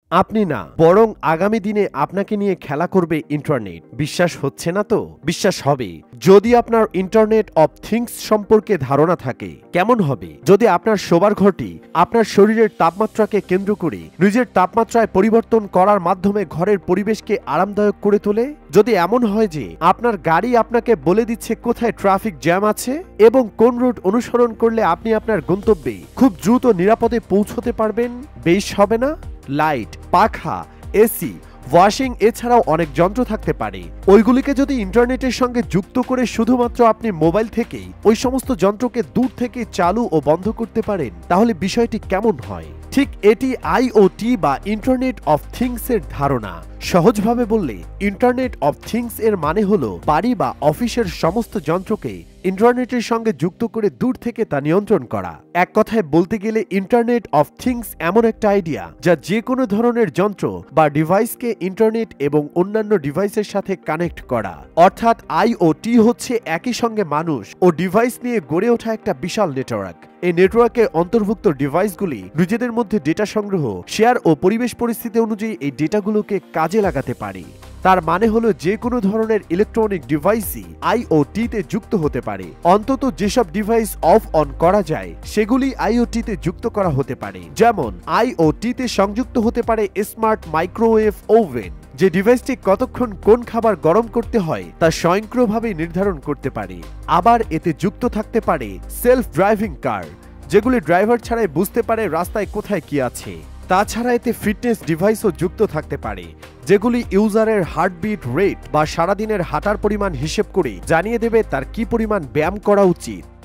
আপনি না, বরং আগামী দিনে আপনাকে নিয়ে খেলা করবে ইন্টারনেট। বিশ্বাস হচ্ছে না তো? বিশ্বাস হবে যদি আপনার ইন্টারনেট অফ থিংস সম্পর্কে ধারণা থাকে। কেমন হবে যদি আপনার শোবার ঘরটি আপনার শরীরের তাপমাত্রাকে কেন্দ্র করে নিজের তাপমাত্রায় পরিবর্তন করার মাধ্যমে ঘরের পরিবেশকে আরামদায়ক করে তোলে? যদি এমন হয় যে আপনার গাড়ি আপনাকে বলে দিচ্ছে কোথায় ট্রাফিক জ্যাম আছে এবং কোন রুট অনুসরণ করলে আপনি আপনার গন্তব্যে খুব দ্রুত নিরাপদে পৌঁছতে পারবেন? বেশ হবে না? লাইট, পাখা, এসি, ওয়াশিং এছাড়াও অনেক যন্ত্র থাকতে পারে। ওইগুলিকে যদি ইন্টারনেটের সঙ্গে যুক্ত করে শুধুমাত্র আপনি মোবাইল থেকেই ওই সমস্ত যন্ত্রকে দূর থেকে চালু ও বন্ধ করতে পারেন, তাহলে বিষয়টি কেমন হয়? ঠিক এটি আইওটি বা ইন্টারনেট অফ থিংস এর ধারণা। সহজভাবে বললে ইন্টারনেট অফ থিংস এর মানে হলো বাড়ি বা অফিসের সমস্ত যন্ত্রকে ইন্টারনেটের সঙ্গে যুক্ত করে দূর থেকে তা নিয়ন্ত্রণ করা। এক কথায় বলতে গেলে ইন্টারনেট অফ থিংস এমন একটা আইডিয়া যা যে কোনো ধরনের যন্ত্র বা ডিভাইসকে ইন্টারনেট এবং অন্যান্য ডিভাইসের সাথে কানেক্ট করা। অর্থাৎ আইওটি হচ্ছে একই সঙ্গে মানুষ ও ডিভাইস নিয়ে গড়ে ওঠা একটা বিশাল নেটওয়ার্ক। এই নেটওয়ার্কে অন্তর্ভুক্ত ডিভাইসগুলি নিজেদের মধ্যে ডেটা সংগ্রহ, শেয়ার ও পরিবেশ পরিস্থিতি অনুযায়ী এই ডেটাগুলোকে কাজে লাগাতে পারে। তার মানে হলো যে কোনো ধরনের ইলেকট্রনিক ডিভাইসই আইওটিতে যুক্ত হতে পারে। অন্তত যেসব ডিভাইস অফ অন করা যায় সেগুলি আইওটিতে যুক্ত করা হতে পারে। যেমন আইওটিতে সংযুক্ত হতে পারে স্মার্ট মাইক্রোওয়েভ ওভেন, যে ডিভাইসটি কতক্ষণ কোন খাবার গরম করতে হয় তা স্বয়ংক্রিয়ভাবে নির্ধারণ করতে পারে। আবার এতে যুক্ত থাকতে পারে সেলফ ড্রাইভিং কার, যেগুলি ড্রাইভার ছাড়াই বুঝতে পারে রাস্তায় কোথায় কি আছে। তাছাড়া এতে ফিটনেস ডিভাইসও যুক্ত থাকতে পারে, যেগুলি ইউজারের হার্টবিট রেট বা সারাদিনের হাঁটার পরিমাণ হিসেব করে জানিয়ে দেবে তার কি পরিমাণ ব্যায়াম করা উচিত।